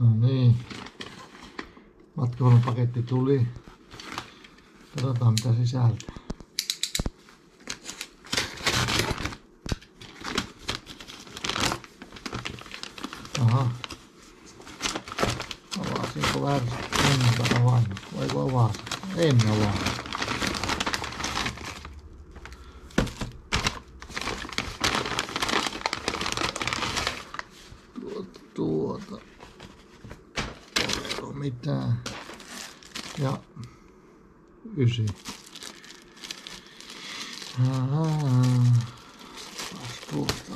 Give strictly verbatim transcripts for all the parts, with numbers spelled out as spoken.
No niin. Matkahuonepaketti tuli. Katsotaan mitä sisältää. Aha. Avasinko väärin? En avannut. Voiko avata? En avaa. Tuota, tuota. Tuota mitään. Ja ysi. Ahaa. Taas tuosta.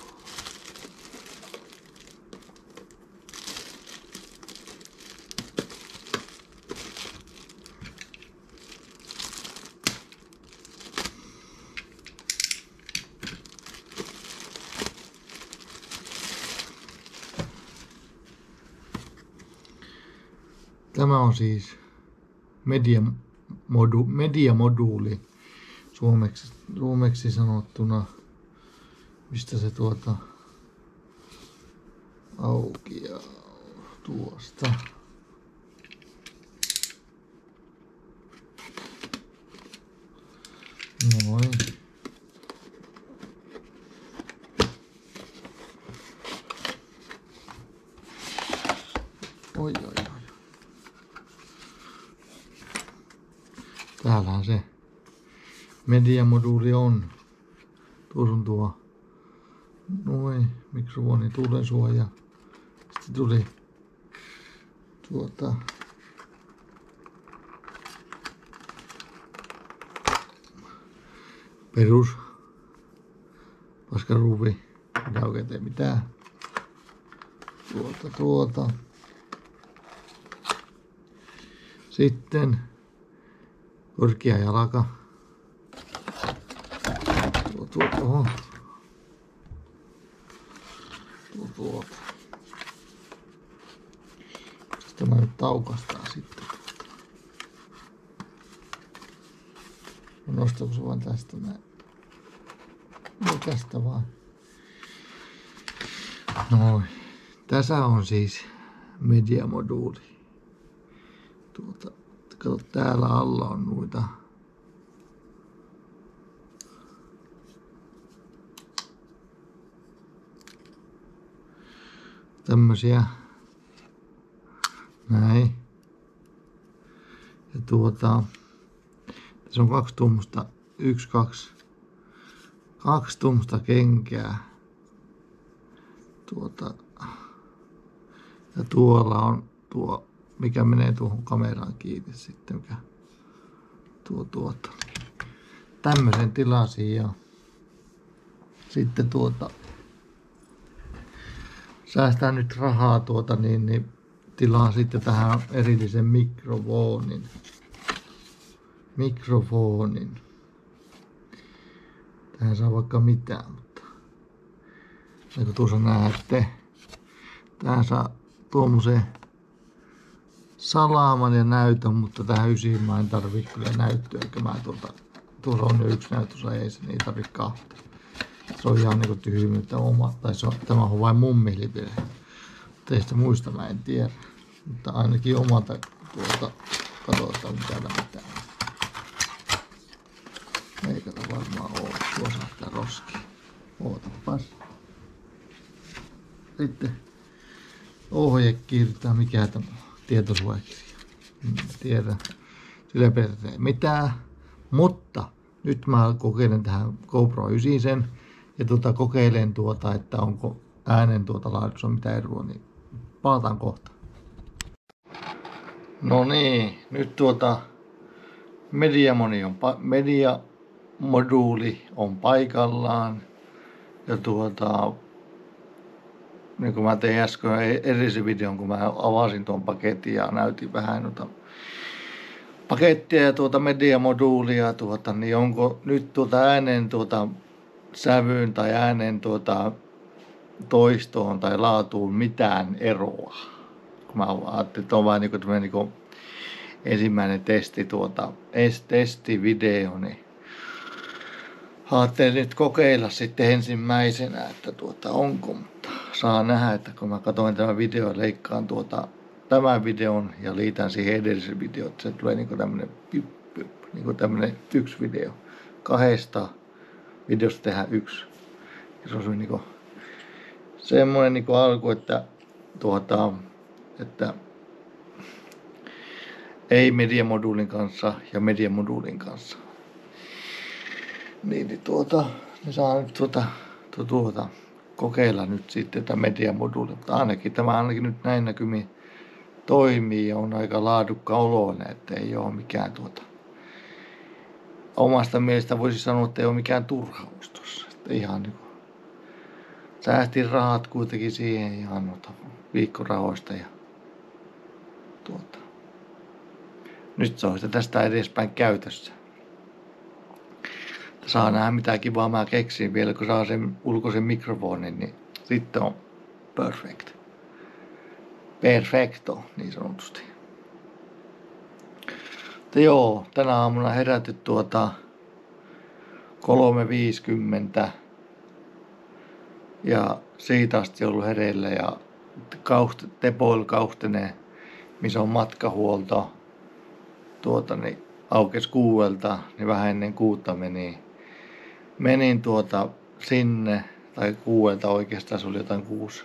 Tämä on siis media modu, mediamoduuli suomeksi, suomeksi sanottuna, mistä se tuota aukeaa tuosta. Noin. Oi, oi, oi. Täällähän se mediamoduuli on. Tuossa on tuo noin mikrofoni, tuulensuoja. Sitten tuli tuota perus paskaruuvi, mitä oikein tee mitään. Tuota tuota. Sitten korkea jalka. Tuo tuo tuohon. Tuo tuota. Sitten mä nyt taukastaan sitten. Nostaako se vaan tästä näin? No tästä vaan. Noin. Tässä on siis mediamoduuli. Tuota. Kato, täällä alla on noita tämmösiä näin. Ja tuota, tässä on kaksi tuommoista, yksi, kaksi, kaksi tuommoista kenkää. Tuota, ja tuolla on tuo, mikä menee tuohon kameraan kiinni sitten, mikä tuo tuota. Tämmöisen tilasin ja sitten tuota säästää nyt rahaa tuota niin, niin tilaan sitten tähän erillisen mikrofonin. Mikrofonin. Tähän saa vaikka mitään, mutta niin kuin tuossa näette, tähän saa tuommoisen salaaman ja näytön, mutta tähän ysiin mä en tarvii kyllä näyttöä, eikä mä tuolta, tuossa on jo yksi näytös, ei se niin tarvii kahta. Se on ihan niinku tyhmyyttä oma, tai se on, tämä on vain mun mielipide. Teistä muista mä en tiedä, mutta ainakin omalta tuolta katsotaan mitä mitään. Eikä varmaan oo, tuossa sitä roskia. Ootapas. Sitten ohjekirta, mikä tämä on? Tietosuojakirja. En tiedä. Sillä periaatteessa ei mitään. Mutta nyt mä kokeilen tähän GoPro yhdeksän ja tuota, kokeilen tuota, että onko äänen tuota laadussa mitä eroa, niin palataan kohta. No niin, nyt tuota mediamoni on mediamoduuli on paikallaan ja tuota niin kuin mä tein äsken erillisen videon, kun mä avasin tuon paketin ja näytin vähän noita pakettia ja tuota mediamoduulia, tuota, niin onko nyt tuota äänen tuota sävyyn tai äänen tuota toistoon tai laatuun mitään eroa. Kun mä ajattelin, että on vain niin kuin, niin kuin ensimmäinen testi, tuota, testivideo, niin ajattelin nyt kokeilla sitten ensimmäisenä, että tuota onko, mutta saa nähdä, että kun mä katsoin tämän videon ja leikkaan tuota tämän videon ja liitän siihen edellisen videon, että se tulee niinku tämmönen niinku tämmönen yksi video. Kahdesta videosta tehdään yksi. Ja se on niinku semmoinen niinku alku, että tuota, että ei mediamoduulin kanssa ja mediamoduulin kanssa. Niin, niin tuota, ne saa nyt tuota, tuota, tuota kokeilla nyt sitten tätä mediamoduulia. Mutta ainakin tämä ainakin nyt näin näkymin toimii ja on aika laadukka oloinen, että ei ole mikään tuota. Omasta mielestä voisi sanoa, että ei ole mikään turhaus tuossa. Että ihan niin kuin säästin rahat kuitenkin siihen ihan noita viikkorahoista ja tuota. Nyt se on sitä tästä edespäin käytössä. Saa nähdä mitä kivaa mä keksin vielä, kun saa sen ulkoisen mikrofonin, niin sitten on perfect. Perfecto, niin sanotusti. Mutta joo, tänä aamuna herätty tuota kolme viisikymmentä ja siitä asti ollut hereillä ja kauht, Tepoil Kauhtinen, missä on matkahuolto, tuota niin aukesi kuuelta, niin vähän ennen kuutta meni. Menin tuota sinne, tai kuuelta oikeastaan, se oli jotain kuusi.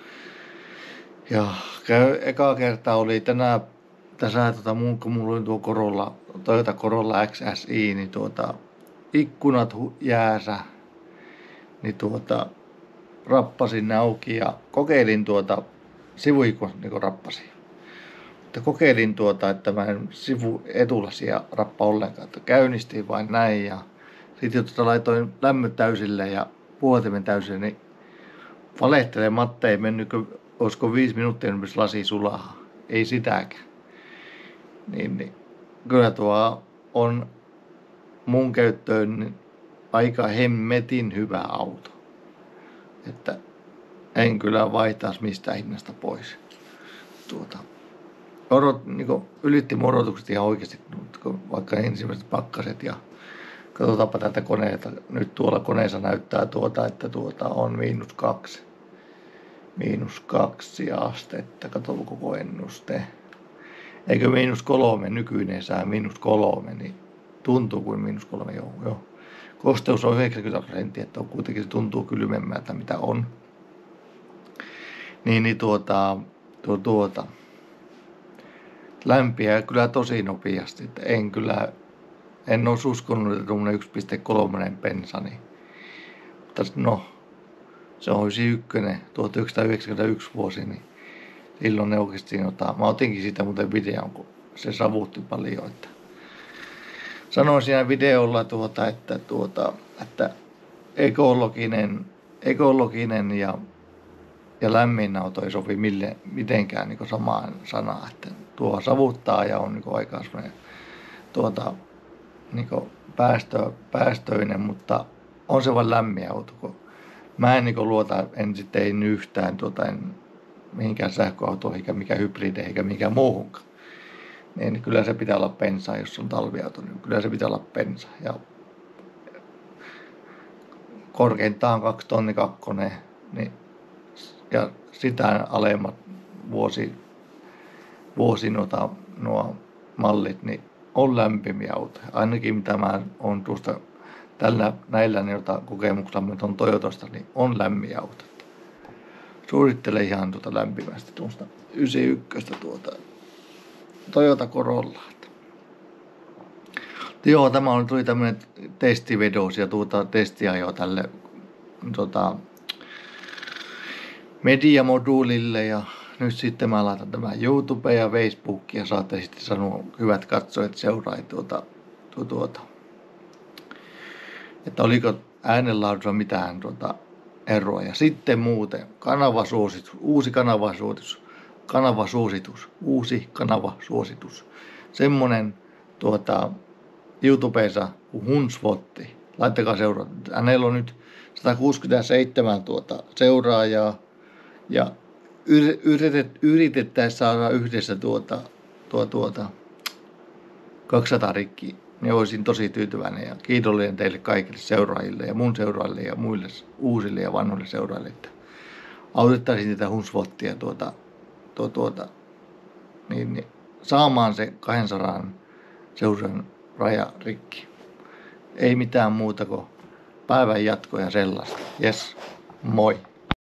Ja käy, eka kerta oli tänään, tässä tuota, mun, kun mulla oli tuo Corolla, Toyota Corolla X S I, niin tuota, ikkunat jäässä, niin tuota, rappasin ne auki ja kokeilin tuota, sivuikkunat niin rappasin. Mutta kokeilin tuota, että mä en sivu etulasia rappa ollenkaan, että käynnistin vain näin ja sitten tuota laitoin lämmöt täysille ja puolitimen täysille, niin valehtelematta ei mennyt, olisiko viisi minuuttia, niin lasi sulaa. Ei sitäkään. Niin, niin. Kyllä tuo on mun käyttöön aika hemmetin hyvä auto. Että en kyllä vaihtaisi mistään hinnasta pois. Tuota, odot, niin ylitti mun odotukset ihan oikeasti, vaikka ensimmäiset pakkaset ja katsotaanpa tätä koneita. Nyt tuolla koneessa näyttää tuota, että tuota on miinus kaksi. Miinus kaksi astetta. Kato koko ennuste. Eikö miinus kolme, nykyinen sää miinus kolme, niin tuntuu kuin miinus kolme, joo, joo. Kosteus on yhdeksänkymmentä prosenttia, että on kuitenkin se tuntuu kylmemmältä mitä on. Niin, niin tuota, tuo, tuota. Lämpiää kyllä tosi nopeasti, että en kyllä, en olisi uskonut, että tuommoinen yksi pilkku kolme bensa, niin, mutta no, se olisi ykkönen, tuhatyhdeksänsataayhdeksänkymmentäyksi vuosi, niin silloin ne oikeasti ottaa. Mä otinkin siitä muuten videon, kun se savutti paljon, että sanoin siinä videolla tuota, että, tuota, että ekologinen, ekologinen ja, ja lämmin auto ei sovi mille, mitenkään niin samaan sanaan, että tuo savuttaa ja on niin aika tuota, niin päästö, päästöinen, mutta on se vain lämmin auto. Kun mä en niin luota, en sitten ei yhtään tuota, en, mihinkään sähköautoihin, eikä mikä hybrideihin, eikä mihinkään muuhunkaan. Niin kyllä se pitää olla bensa, jos on talviauto, niin kyllä se pitää olla bensa. Ja korkeintaan kaksi tonni kakkonen, niin, ja sitä alemmat vuosi, vuosi noita, nuo mallit, niin on lämpimiä autoja. Ainakin mitä mä oon tuosta tällä, näillä joita kokemuksella, mitä on Toyotasta, niin on lämmiä autoja. Suosittelen ihan tuota lämpimästi tuosta yhdeksänkymmentäyksi tuota Toyota Corollaa. Joo, tämä oli tuli tämmönen testivedos ja tuota testiajo tälle tuota, mediamoduulille ja nyt sitten mä laitan tämän YouTube ja Facebook ja saatte sitten sanoa hyvät katsojat seuraa tuota, tuota, tuota, että oliko äänenlaadussa mitään tuota eroa. Ja sitten muuten kanavasuositus, uusi kanavasuositus, kanavasuositus, uusi kanavasuositus. Semmonen tuota YouTubessa kuin Hunsvotti. Laittakaa seuraa. Hänellä on nyt sata kuusikymmentäseitsemän tuota seuraajaa ja yritet, yritettäisiin saada yhdessä tuota, tuota, tuota kaksisataa rikki niin olisin tosi tyytyväinen ja kiitollinen teille kaikille seuraajille ja mun seuraajille ja muille uusille ja vanhoille seuraajille, että autettaisiin tätä Hunsvottia tuota, tuota, tuota, niin, niin, saamaan se kahdensadan seuraajan raja rikki. Ei mitään muuta kuin päivän jatkoja sellaista. Jes, moi.